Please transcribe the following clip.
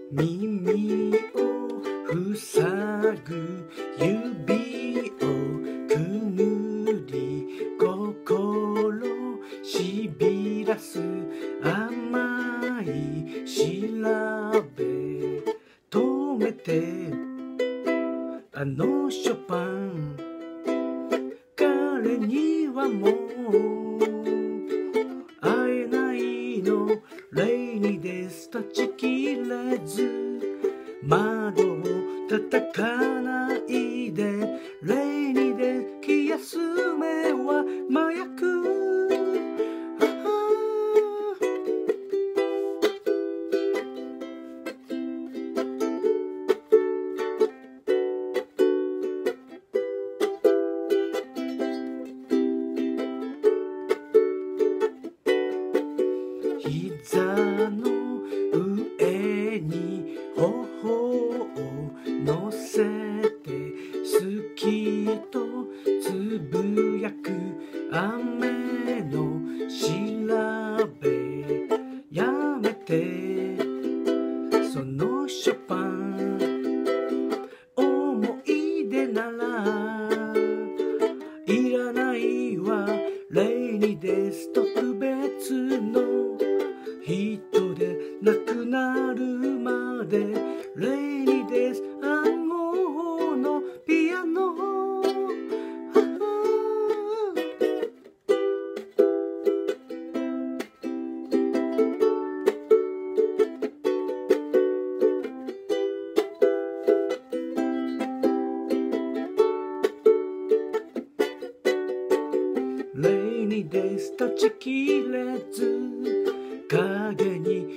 耳を塞ぐ指をくぬり心しびらす甘い調べ止めてあのショパン彼にはもう会えないのレイニーです断ち切れず窓を叩かないでレイニーで気休めは麻薬膝の上に頬を乗せて好きとつぶやく雨の調べやめてそのショパン思い出ならいらないわレイニーです特別の人でなくなるまでレイニーです暗号のピアノレイニーです断ち切れず影に